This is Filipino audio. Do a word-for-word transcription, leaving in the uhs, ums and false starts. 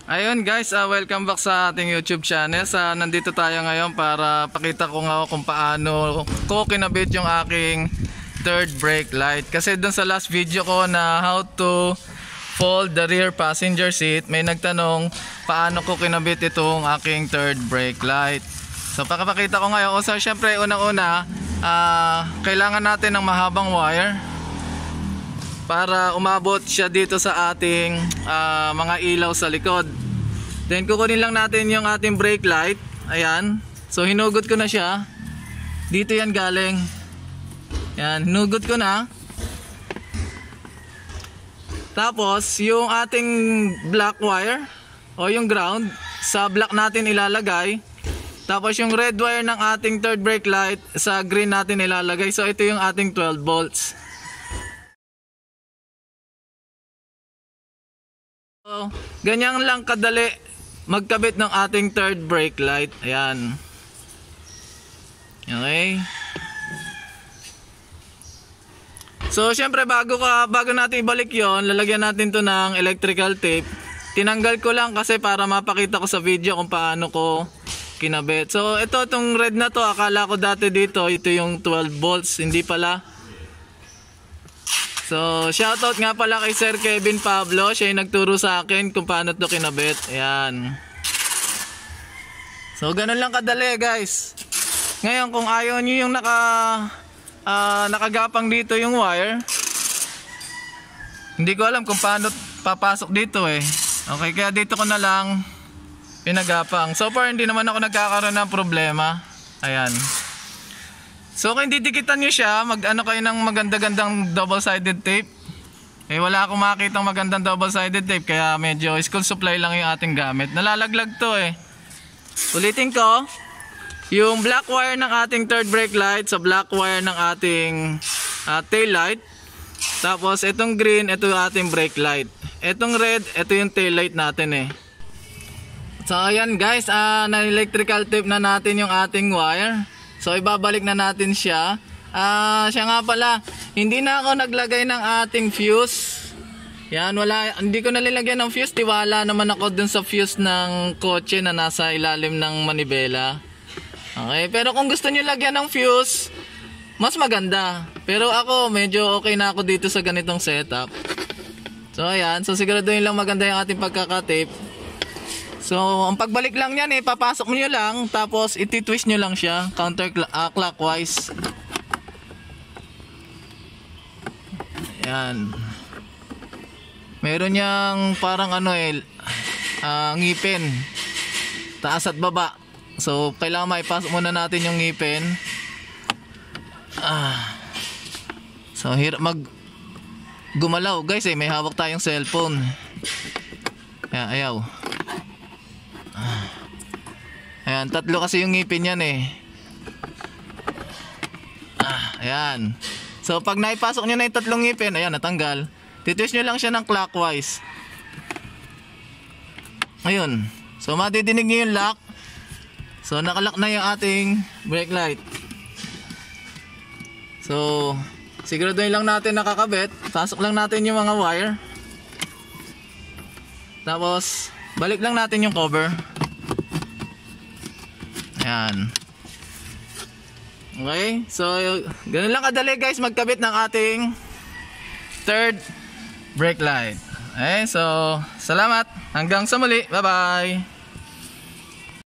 Ayun guys, uh, welcome back sa ating YouTube channel. Sa uh, nandito tayo ngayon para pakita ko nga kung paano ko kinabit yung aking third brake light. Kasi dun sa last video ko na how to fold the rear passenger seat, may nagtanong paano ko kinabit itong aking third brake light. So pakapakita ko ngayon. So syempre unang-una, uh, kailangan natin ng mahabang wire para umabot siya dito sa ating uh, mga ilaw sa likod. Then kukunin lang natin yung ating brake light. Ayan. So hinugot ko na siya. Dito yan galing. Yan, hinugot ko na. Tapos yung ating black wire o yung ground, sa black natin ilalagay. Tapos yung red wire ng ating third brake light, sa green natin ilalagay. So ito yung ating twelve volts. So, ganyan lang kadali magkabit ng ating third brake light. Ayan. Okay. So, syempre bago ka bago natin ibalik 'yon, lalagyan natin 'to ng electrical tape. Tinanggal ko lang kasi para mapakita ko sa video kung paano ko kinabit. So, ito itong red na 'to, akala ko dati dito ito yung twelve volts, hindi pala. So, shoutout nga pala kay Sir Kevin Pablo. Siya yung nagturo sa akin kung paano ito kinabit. Ayan. So, ganun lang kadali guys. Ngayon, kung ayaw nyo yung naka, uh, nakagapang dito yung wire, hindi ko alam kung paano papasok dito eh. Okay, kaya dito ko na lang pinagapang. So far, hindi naman ako nagkakaroon ng problema. Ayan. So kung didikitan nyo siya, mag-ano kayo ng maganda-gandang double-sided tape. Eh wala akong makakitang magandang double-sided tape, kaya medyo school supply lang yung ating gamit. Nalalaglag to eh. Ulitin ko, yung black wire ng ating third brake light sa black wire ng ating uh, tail light. Tapos itong green, ito yung ating brake light. Itong red, ito yung tail light natin eh. So ayan guys, uh, na-electrical tape na natin yung ating wire. So ibabalik na natin siya. Ah, uh, siya nga pala, hindi na ako naglagay ng ating fuse. Yan, wala, hindi ko nalilagyan ng fuse. Tiwala naman ako dun sa fuse ng kotse na nasa ilalim ng manibela. Okay, pero kung gusto niyo lagyan ng fuse, mas maganda. Pero ako, medyo okay na ako dito sa ganitong setup. So ayan, so siguraduhin lang maganda yung ating pagkakatape. So, ang pagbalik lang yan eh, papasok nyo lang, tapos iti-twist nyo lang siya, counter uh, clockwise. Ayan. Meron niyang parang ano eh, uh, ngipin, taas at baba. So, kailangan maipasok muna natin yung ngipin. Ah. So, hirap mag gumalaw guys eh, may hawak tayong cellphone. Ayan, ayaw. Ayan, tatlo kasi yung ngipin yan eh. Ah, ayan. So pag naipasok nyo na yung tatlong ngipin, ayan, natanggal. Titwist nyo lang siya ng clockwise. Ayun. So madidinig nyo yung lock. So nakalock na yung ating brake light. So siguraduhin lang natin nakakabit. Pasok lang natin yung mga wire. Tapos balik lang natin yung cover. Ayan. Okay, so ganun lang kadali guys magkabit ng ating third brake light. Okay, so salamat. Hanggang sa muli. Bye bye.